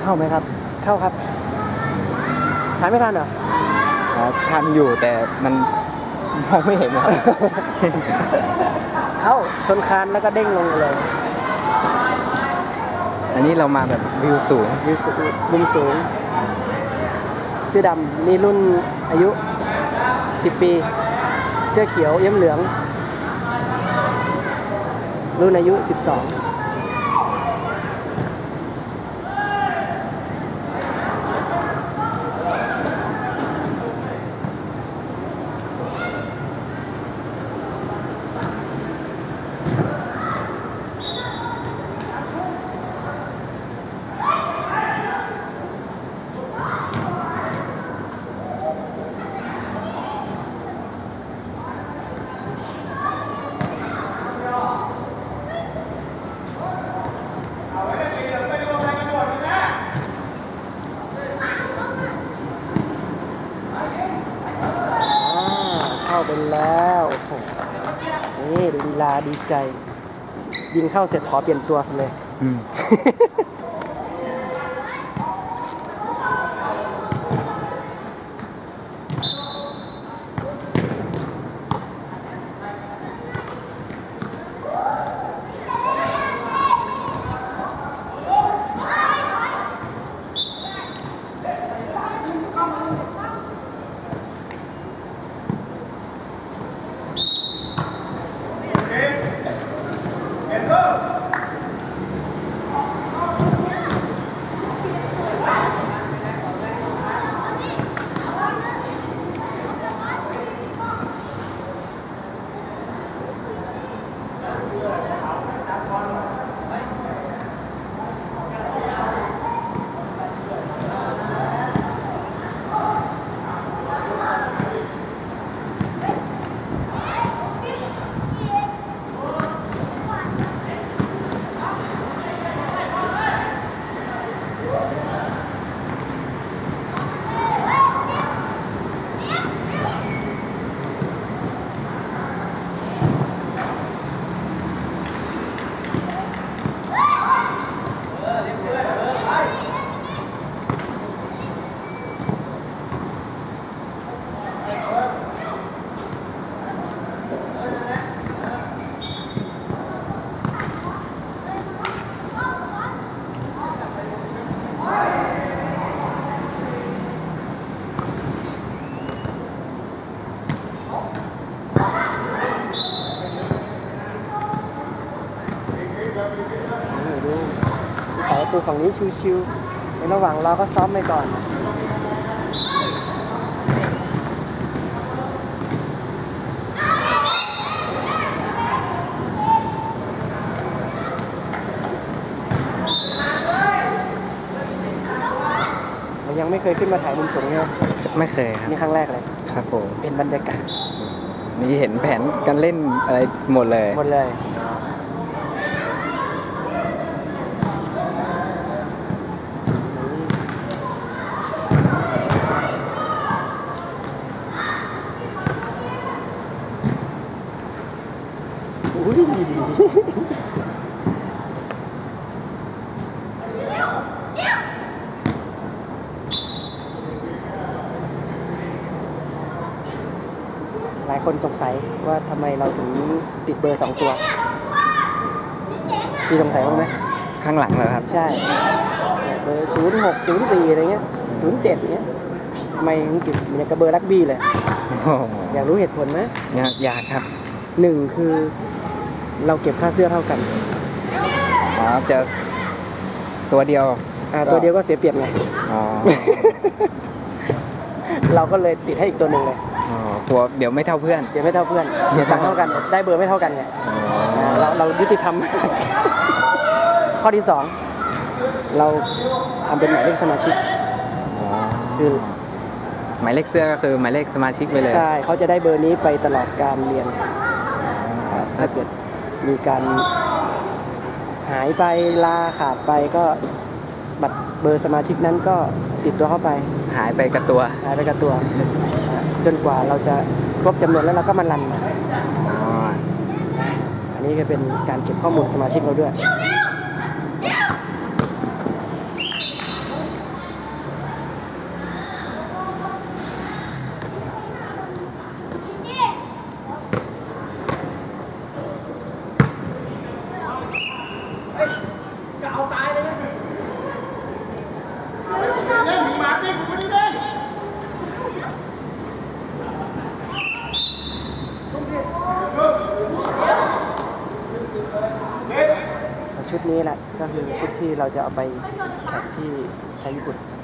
เข้าไหมครับเข้าครับทานไม่ทันเหรอทันอยู่แต่มันมองไม่เห็นครับ เข้าชนคานแล้วก็เด้งลงเลยอันนี้เรามาแบบวิวสูงมุมสูงเสื้อดำนี่รุ่นอายุ10 ปีเสื้อเขียวเอี้ยมเหลืองรุ่นอายุ12เป็นแล้วนี่ลีลาดีใจยิงเข้าเสร็จขอเปลี่ยนตัวเลย สายประตูฝั่งนี้ชิวๆในระหว่างรอก็ซ้อมไปก่อนยังไม่เคยขึ้นมาถ่ายมุมสูงเลยไม่เคยครับนี่ครั้งแรกเลยครับผมเป็นบรรยากาศนี่เห็นแผนการเล่นอะไรหมดเลยหลายคนสงสัยว่าทำไมเราถึงติดเบอร์2 ตัวพี่สงสัยบ้างไหมข้างหลังเหรอครับใช่เบอร์06 04อะไรเงี้ย07เงี้ยทำไมถึงติดเหมือนกับเบอร์รักบี้เลยอยากรู้เหตุผลไหมอยากครับ1คือเราเก็บค่าเสื้อเท่ากันจะตัวเดียวก็เสียเปรียบไงเราก็เลยติดให้อีกตัวหนึ่งเลยตัวเดี๋ยวไม่เท่าเพื่อนเสียตังค์เท่ากันได้เบอร์ไม่เท่ากันไงเรายุติธรรมข้อที่2เราทำเป็นหมายเลขสมาชิกคือหมายเลขเสื้อก็คือหมายเลขสมาชิกไปเลยใช่เขาจะได้เบอร์นี้ไปตลอดการเรียนถ้าเกิดมีการหายไปลาขาดไปก็บัตรเบอร์สมาชิกนั้นก็ติดตัวเข้าไปหายไปกับตัวจนกว่าเราจะครบจำนวนแล้วเราก็มารันมาอันนี้ก็เป็นการเก็บข้อมูลสมาชิกเราด้วยชุดนี้แหละก็คือชุดที่เราจะเอาไปแข่งที่ชายญี่ปุ่น